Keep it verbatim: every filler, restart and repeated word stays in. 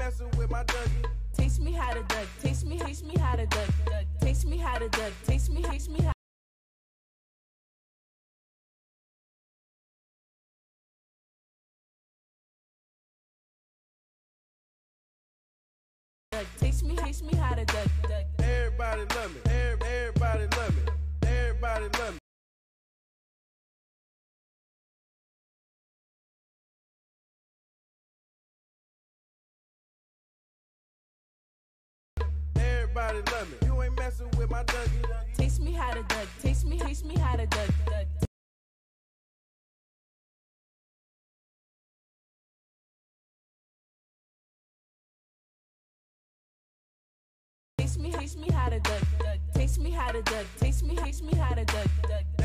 messing with my Dougie. Taste me how to duck, taste me, taste me how to duck, taste me how to duck, taste me, taste me how. Taste me, taste me how to duck, duck. Everybody love me, everybody love me, everybody love me. Everybody love me. You ain't messing with my Dougie. Taste me how to duck, taste me, taste me how to duck, duck. Taste me, taste me how to duck, duck. Taste me how to duck, taste me, taste me how to duck, duck.